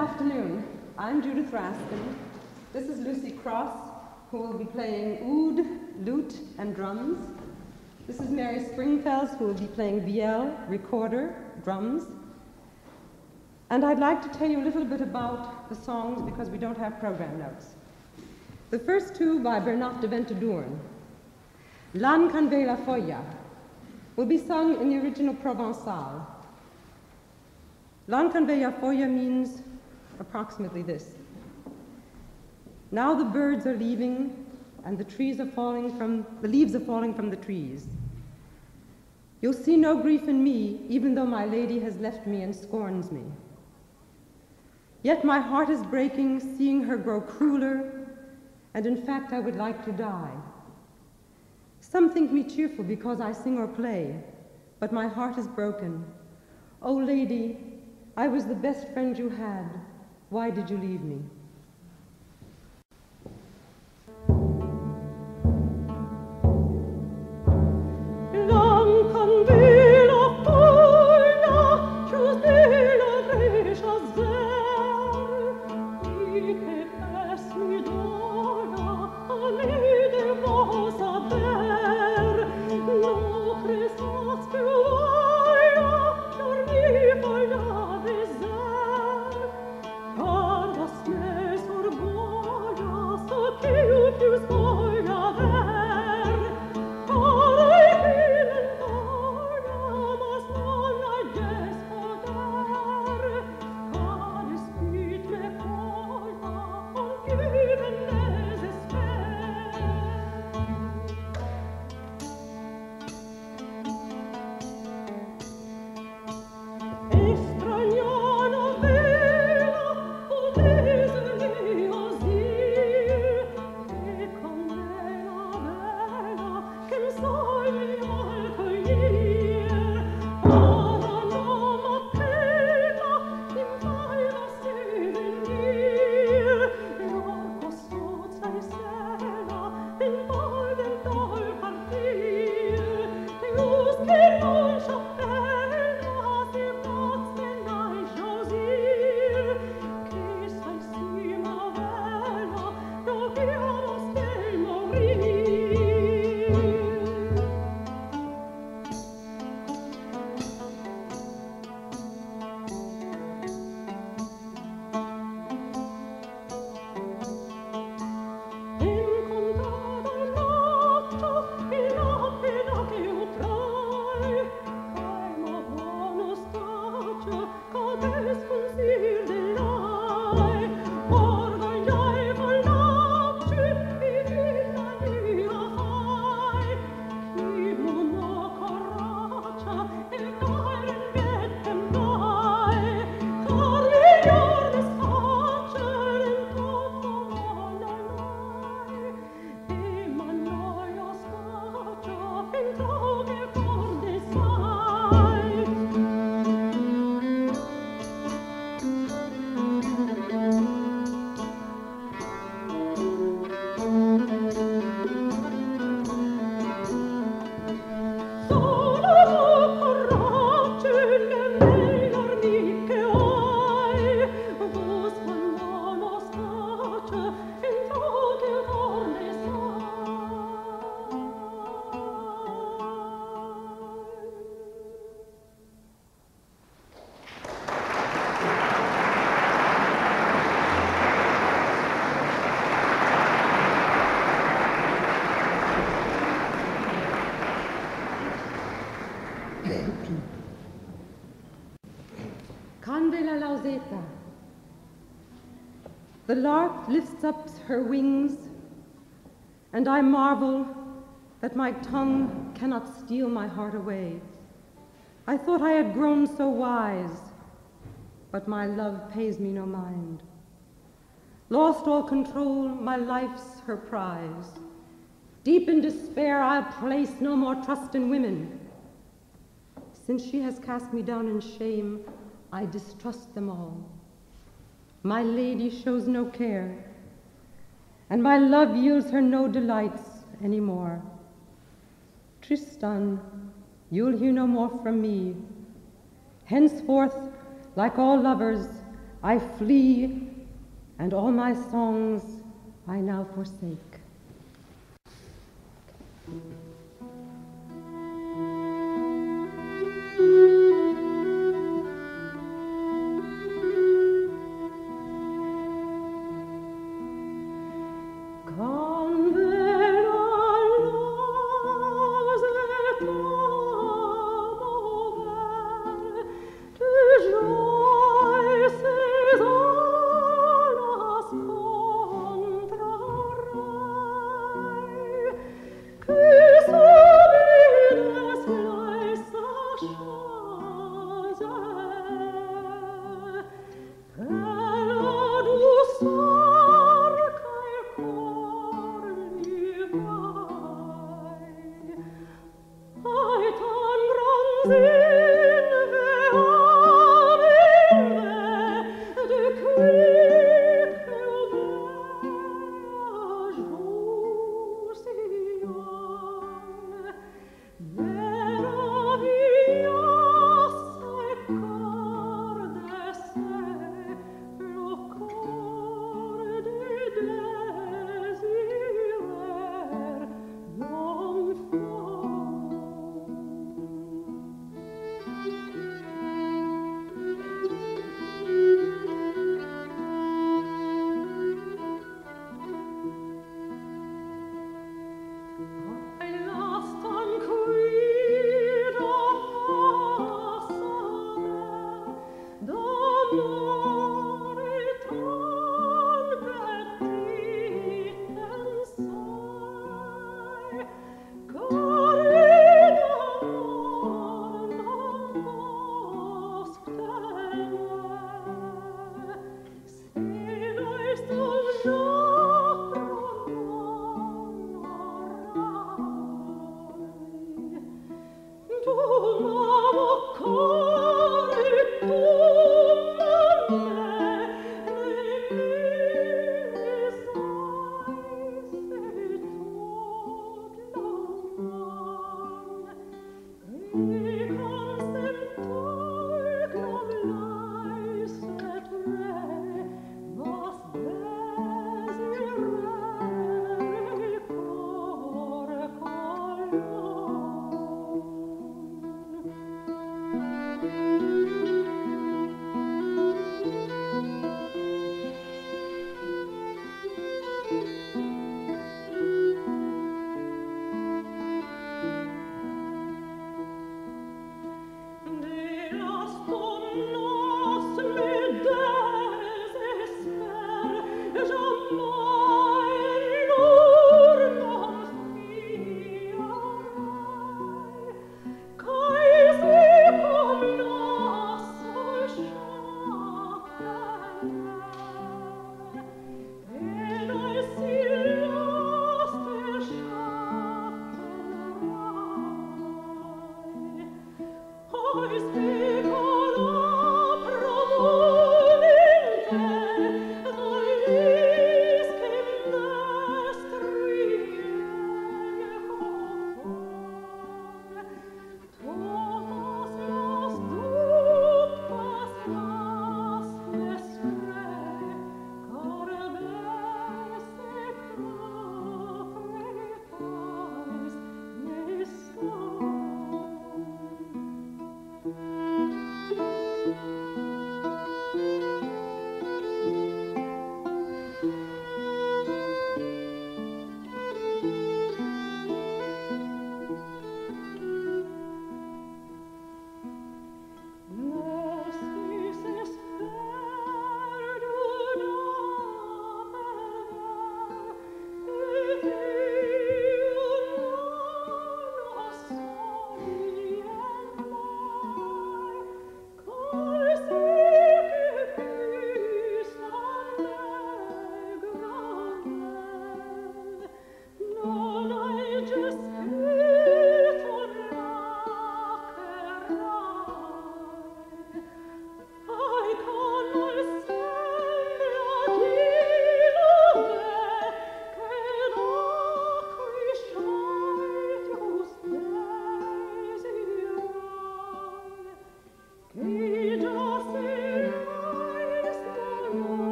afternoon. I'm Judith Raskin. This is Lucy Cross, who will be playing oud, lute, and drums. This is Mary Springfels, who will be playing vielle, recorder, drums. And I'd like to tell you a little bit about the songs because we don't have program notes. The first two by Bernard de Ventadorn, L'An Canve la Folla, will be sung in the original Provençal. L'An Canve la Folla means approximately this. Now the birds are leaving and the leaves are falling from the trees. You'll see no grief in me, even though my lady has left me and scorns me. Yet my heart is breaking, seeing her grow crueler, and in fact I would like to die. Some think me cheerful because I sing or play, but my heart is broken. Oh lady, I was the best friend you had. Why did you leave me? The lark lifts up her wings, and I marvel that my tongue cannot steal my heart away. I thought I had grown so wise, but my love pays me no mind. Lost all control, my life's her prize. Deep in despair, I'll place no more trust in women. Since she has cast me down in shame, I distrust them all. My lady shows no care, and my love yields her no delights anymore. Tristan, you'll hear no more from me. Henceforth, like all lovers, I flee, and all my songs I now forsake.